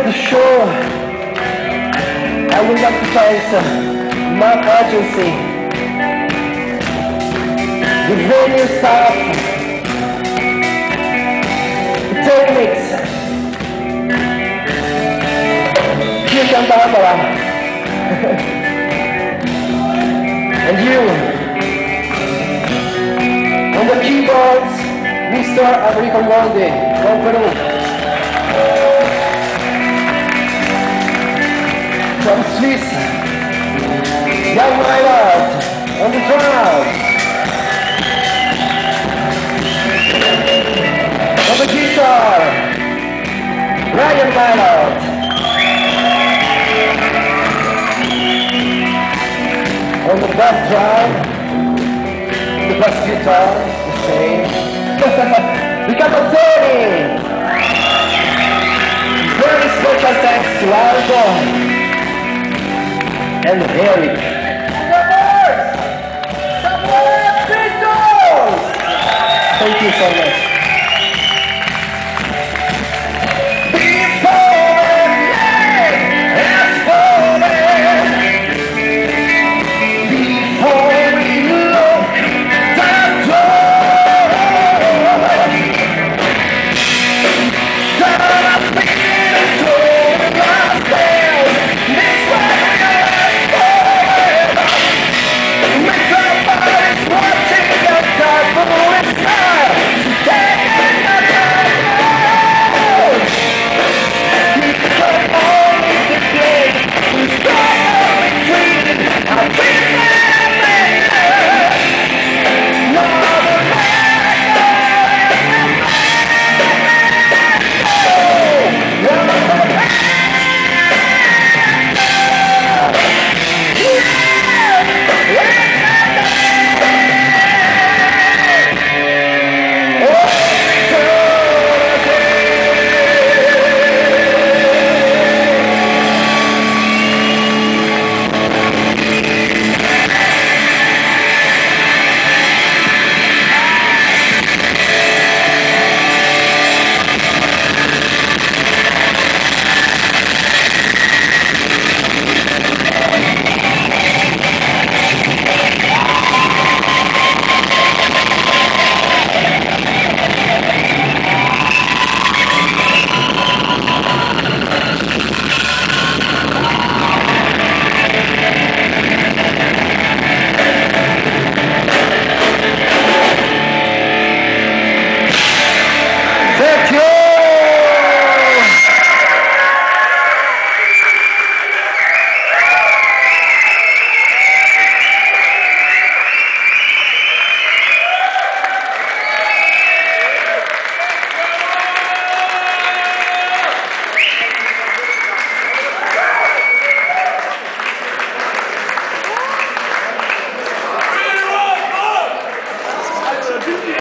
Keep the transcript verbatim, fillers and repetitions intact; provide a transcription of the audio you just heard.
the show, I would like to thank uh, Mark Agency, the venue staff, the techniques, Kirk and Barbara, and you, on the keyboards, Mister Enrico Molde from Peru. From Swiss, Jan Mylord on the drums. On the guitar, Ryan Mylord. On the bass drum, the bass guitar, the same. Riccardo Zoni. Very special thanks to Aldo and Eric. Thank you so much.